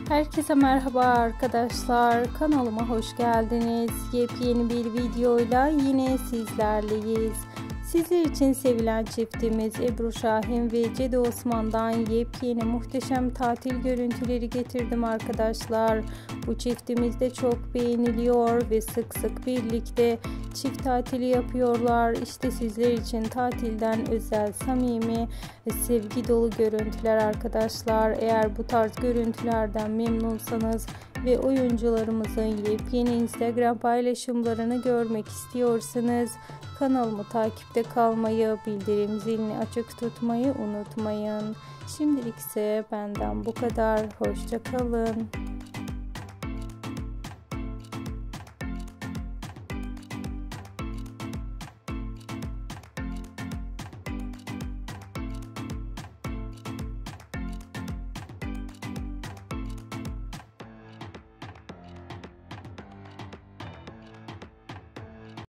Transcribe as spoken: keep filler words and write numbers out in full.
Herkese merhaba arkadaşlar, kanalıma hoş geldiniz. Yepyeni bir videoyla yine sizlerleyiz. Sizler için sevilen çiftimiz Ebru Şahin ve Cedi Osman'dan yepyeni muhteşem tatil görüntüleri getirdim arkadaşlar. Bu çiftimiz de çok beğeniliyor ve sık sık birlikte çift tatili yapıyorlar. İşte sizler için tatilden özel, samimi ve sevgi dolu görüntüler arkadaşlar. Eğer bu tarz görüntülerden memnunsanız ve oyuncularımızın yepyeni Instagram paylaşımlarını görmek istiyorsanız kanalımı takipte kalmayı, bildirim zilini açık tutmayı unutmayın. Şimdilik ise benden bu kadar. Hoşça kalın.